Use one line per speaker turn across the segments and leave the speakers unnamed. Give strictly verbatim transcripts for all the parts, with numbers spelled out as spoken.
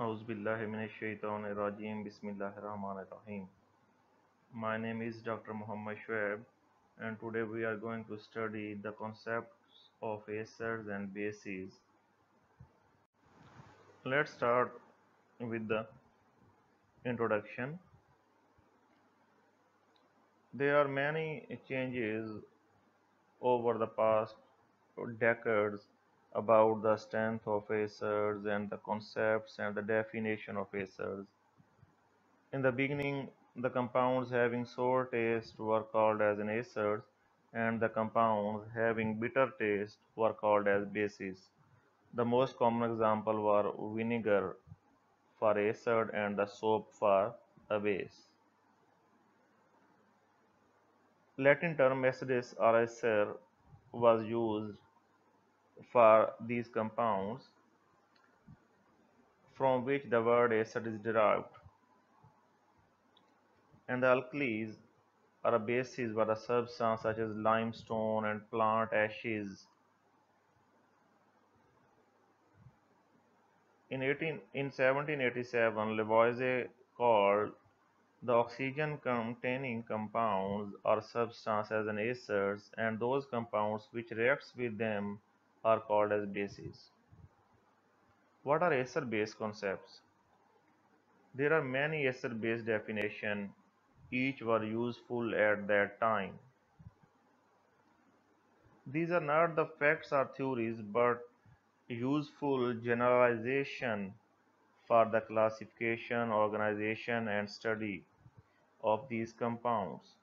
Auzubillahiminash-shaytanir-rajim. Bismillahir-rahmanir-rahim. My name is Doctor Muhammad Shoaib, and today we are going to study the concepts of acids and bases. Let's start with the introduction. There are many changes over the past decades about the strength of acids and the concepts and the definition of acids. In the beginning, the compounds having sour taste were called as an acids, and the compounds having bitter taste were called as bases. The most common example were vinegar for acid and the soap for a base. Latin term acids or acer was used for these compounds from which the word acid is derived, and the alkalis or bases were the substances such as limestone and plant ashes. In eighteen in seventeen eighty-seven, Lavoisier called the oxygen-containing compounds or substances as an acids, and those compounds which reacts with them are called as bases. What are acid-base concepts? There are many acid-base definitions. Each were useful at that time. These are not the facts or theories, but useful generalization for the classification, organization, and study of these compounds.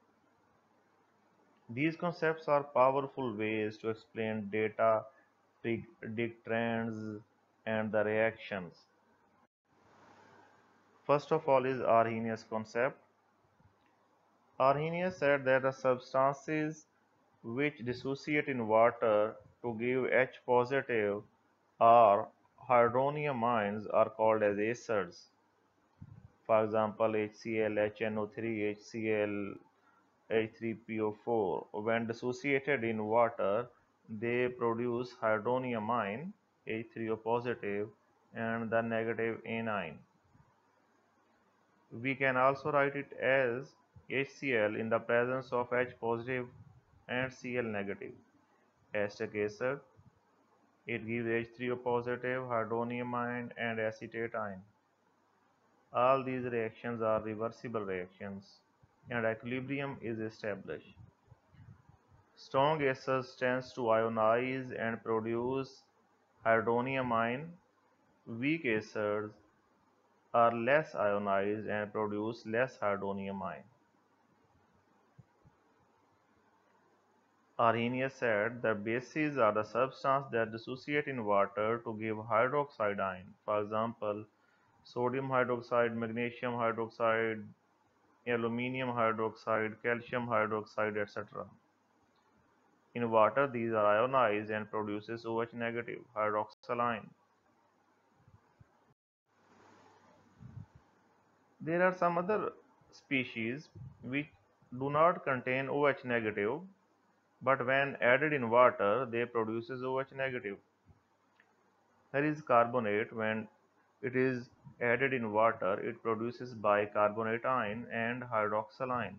These concepts are powerful ways to explain data, predict trends, and the reactions. First of all is Arrhenius concept. Arrhenius said that the substances which dissociate in water to give H positive or hydronium ions are called as acids. For example, HCl, H N O three, HCl, H three P O four. When dissociated in water, they produce hydronium ion, H three O positive, and the negative anion. We can also write it as HCl in the presence of H positive and Cl negative. Acetic acid, it gives H three O positive, hydronium ion, and acetate ion. All these reactions are reversible reactions, and equilibrium is established. Strong acids tends to ionize and produce hydronium ion. Weak acids are less ionized and produce less hydronium ion. Arrhenius said that bases are the substances that dissociate in water to give hydroxide ion. For example, sodium hydroxide, magnesium hydroxide, aluminium hydroxide, calcium hydroxide, et cetera. In water, these are ionized and produces OH negative, hydroxyl ion. There are some other species which do not contain OH negative, but when added in water, they produces OH negative. There is carbonate. When it is added in water, it produces bicarbonate ion and hydroxyl ion.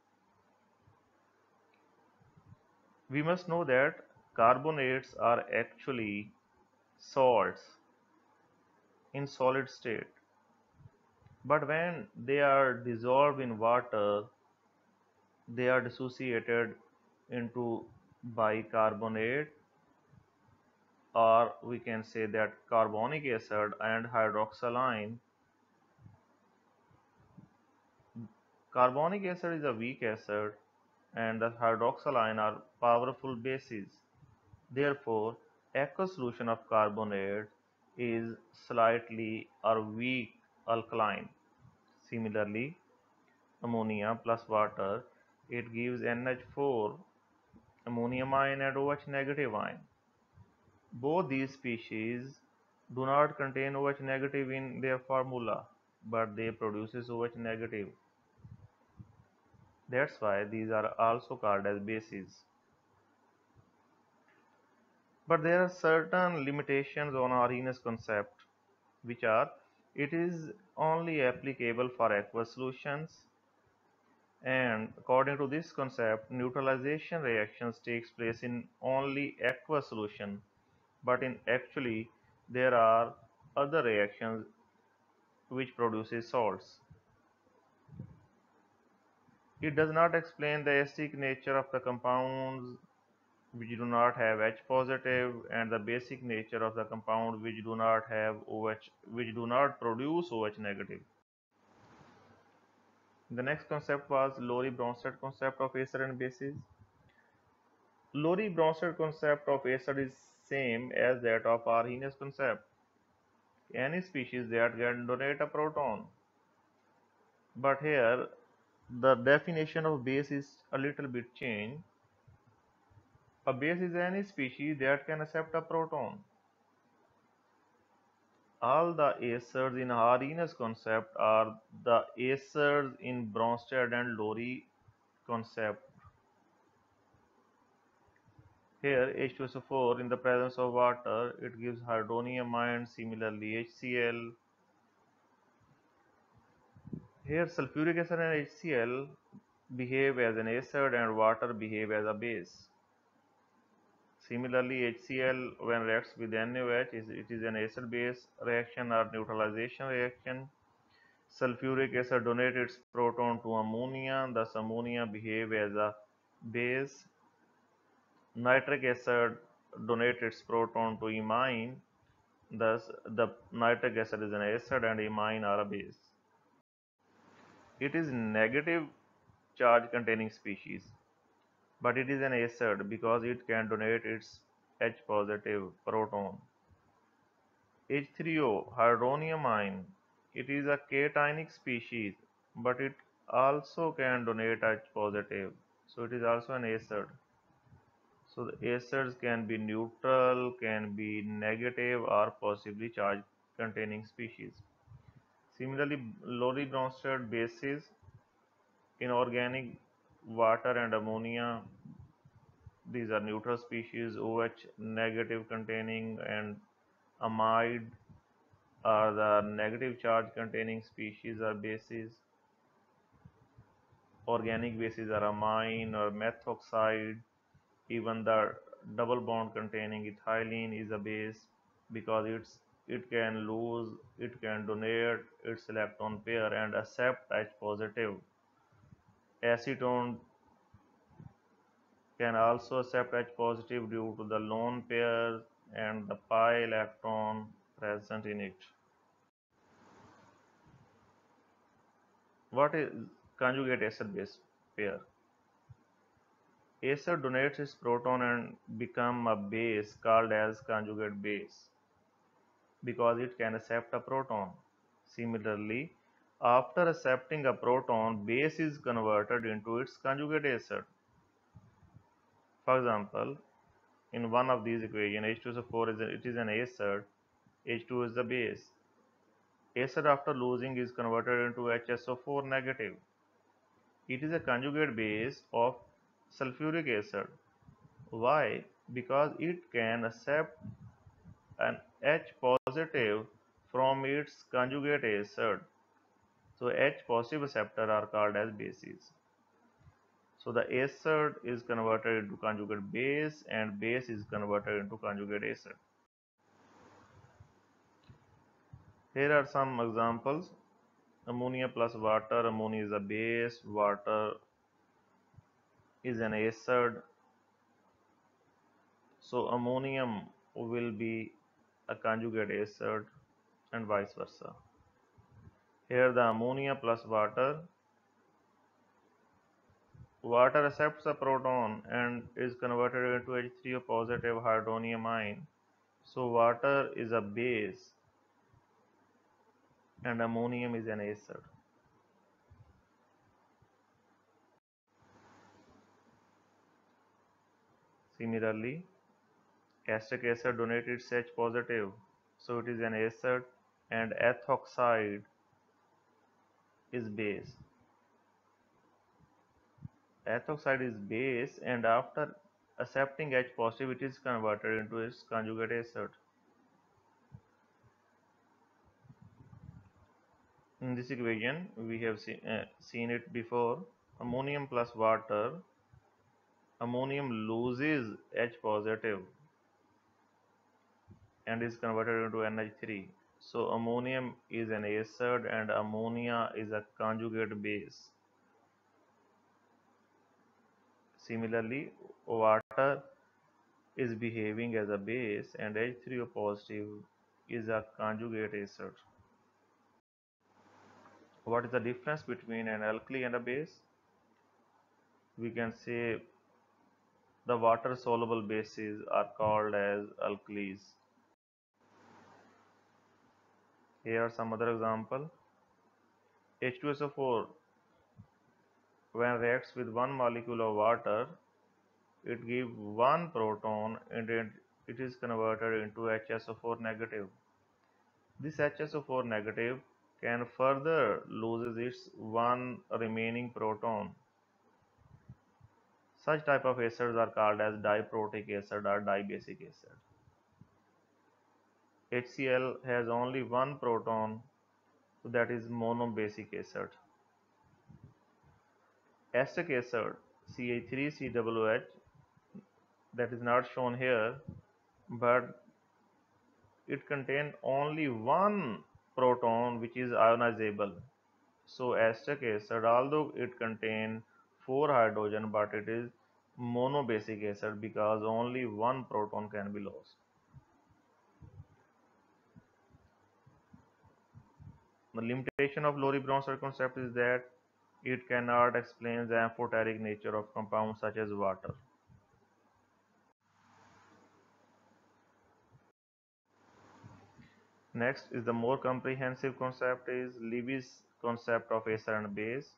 We must know that carbonates are actually salts in solid state, but when they are dissolved in water, they are dissociated into bicarbonate, or we can say that carbonic acid and hydroxyl ion. Carbonic acid is a weak acid and the hydroxyl ion are powerful bases. Therefore, aqueous solution of carbonate is slightly or weak alkaline. Similarly, ammonia plus water, it gives N H four, ammonium ion and OH negative ion. Both these species do not contain OH negative in their formula, but they produces OH negative. That's why these are also called as bases. But there are certain limitations on Arrhenius concept, which are It is only applicable for aqueous solutions, and according to this concept, neutralization reactions takes place in only aqueous solution, but in actually there are other reactions which produces salts. It does not explain the acidic nature of the compounds which do not have H positive and the basic nature of the compound which do not have OH, which do not produce OH negative. The next concept was Lowry-Bronsted concept of acid and bases. Lowry-Bronsted concept of acid is same as that of Arrhenius concept. Any species that can donate a proton. But here the definition of base is a little bit changed. A base is any species that can accept a proton. All the acids in Arrhenius concept are the acids in Bronsted and Lowry concept. Here H two S O four in the presence of water, it gives hydronium ion, similarly HCl. Here sulfuric acid and HCl behave as an acid and water behave as a base. Similarly, HCl when reacts with NaOH, it is an acid-base reaction or neutralization reaction. Sulfuric acid donates its proton to ammonia, thus ammonia behave as a base. Nitric acid donates its proton to imine, thus the nitric acid is an acid and imine are a base. It is negative charge containing species, but it is an acid because it can donate its H positive proton. H three O, hydronium ion, it is a cationic species, but it also can donate H positive, so it is also an acid. So the acids can be neutral, can be negative, or possibly charge containing species. Similarly, Lowry-Bronsted bases in organic water and ammonia, these are neutral species. OH negative containing and amide are the negative charge containing species or bases. Organic bases are amine or methoxide. Even the double bond containing ethylene is a base because it's it can lose, it can donate its electron pair and accept H positive. Acetone can also accept H positive due to the lone pair and the pi electron present in it. What is conjugate acid-base pair? Acid donates its proton and become a base called as conjugate base because it can accept a proton. Similarly, after accepting a proton, base is converted into its conjugate acid. For example, in one of these equations, H two S O four is a, it is an acid, H two is the base. Acid after losing is converted into H S O four negative. It is a conjugate base of sulfuric acid. Why? Because it can accept an H positive from its conjugate acid. So H positive receptor are called as bases. So the acid is converted into conjugate base and base is converted into conjugate acid. Here are some examples. Ammonia plus water. Ammonia is a base, water is an acid. So ammonium will be a conjugate acid and vice versa. Here the ammonia plus water. Water accepts a proton and is converted into H three O positive hydronium ion. So water is a base and ammonium is an acid. Similarly, acetic acid donates its H positive, so it is an acid, and ethoxide is base. Ethoxide is base, and after accepting H positive, it is converted into its conjugate acid. In this equation, we have see, uh, seen it before. Ammonium plus water, ammonium loses H positive and is converted into N H three. So ammonium is an acid and ammonia is a conjugate base. Similarly, water is behaving as a base and H three O positive is a conjugate acid. What is the difference between an alkali and a base? We can say the water soluble bases are called as alkalis. Here are some other example. H two S O four, when reacts with one molecule of water, it gives one proton and it, it is converted into H S O four negative. This H S O four negative can further loses its one remaining proton. Such type of acids are called as diprotic acid or dibasic acid. HCl has only one proton, so that is monobasic acid. Acetic acid C H three C O H, that is not shown here, but it contains only one proton which is ionizable. So acetic acid, although it contains four hydrogen, but it is monobasic acid because only one proton can be lost. The limitation of Lorry-Bronsted concept is that it cannot explain the amphoteric nature of compounds such as water. Next is the more comprehensive concept is Lewis concept of acid and base.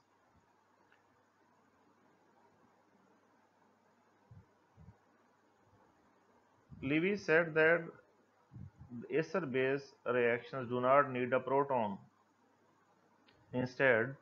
Lewis said that acid-base reactions do not need a proton. Instead,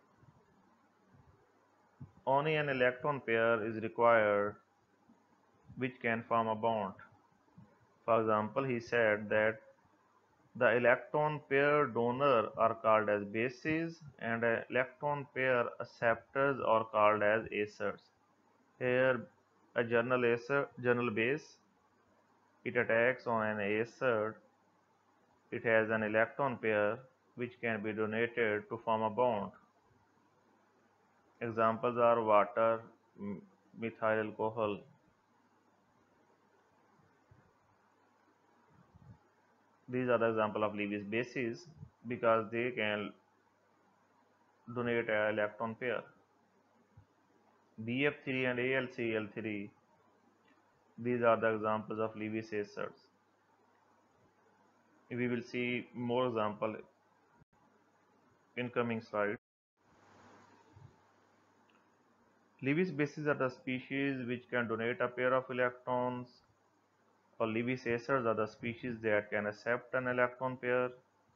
only an electron pair is required which can form a bond. For example, he said that the electron pair donor are called as bases and electron pair acceptors are called as acids. Here, a journal acid, journal base, it attacks on an acid. It has an electron pair which can be donated to form a bond. Examples are water, methyl alcohol. These are the example of Lewis bases because they can donate an electron pair. B F three and A L C L three, these are the examples of Lewis acids. We will see more example in coming slide. Lewis bases are the species which can donate a pair of electrons, or Lewis acids are the species that can accept an electron pair.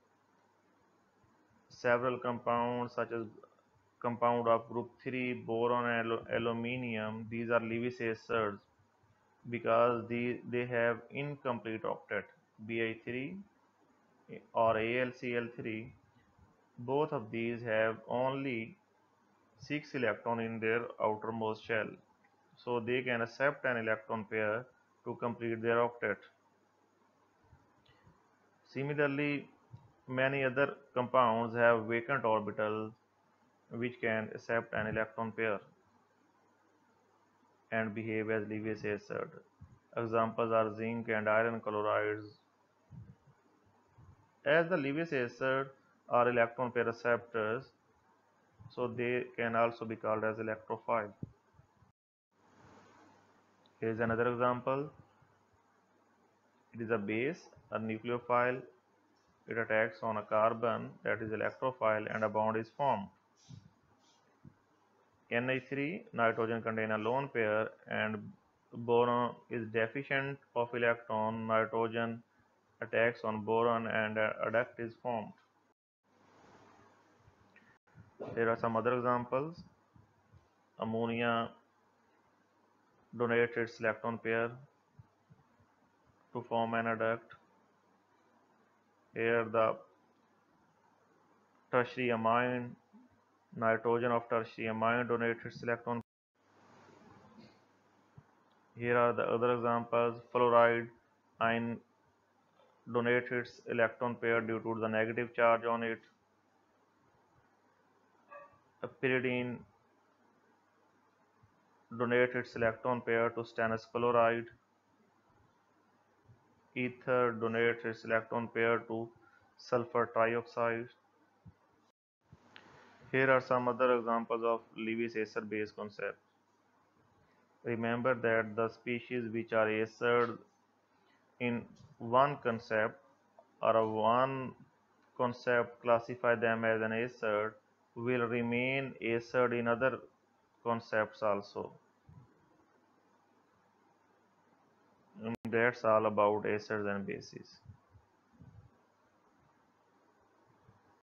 Several compounds such as compound of group three, boron and aluminium, these are Lewis acids because they, they have incomplete octet. B I three or A L C L three, both of these have only six electrons in their outermost shell, so they can accept an electron pair to complete their octet. Similarly, many other compounds have vacant orbitals which can accept an electron pair and behave as Lewis acid. Examples are zinc and iron chlorides. As the Lewis acid are electron pair acceptors, so they can also be called as electrophile. Here is another example. It is a base, a nucleophile. It attacks on a carbon, that is electrophile, and a bond is formed. N H three, nitrogen contain a lone pair and boron is deficient of electron. Nitrogen attacks on boron and a adduct is formed. There are some other examples. Ammonia donates its electron pair to form an adduct. Here the tertiary amine, nitrogen of tertiary amine donates its electron. Here are the other examples. Fluoride ion donates its electron pair due to the negative charge on it. Pyridine donates its electron pair to stannous chloride. Ether donates its electron pair to sulfur trioxide. Here are some other examples of Lewis-Acer base concept. Remember that the species which are acids in one concept or one concept classify them as an acid will remain acid in other concepts also. And that's all about acids and bases.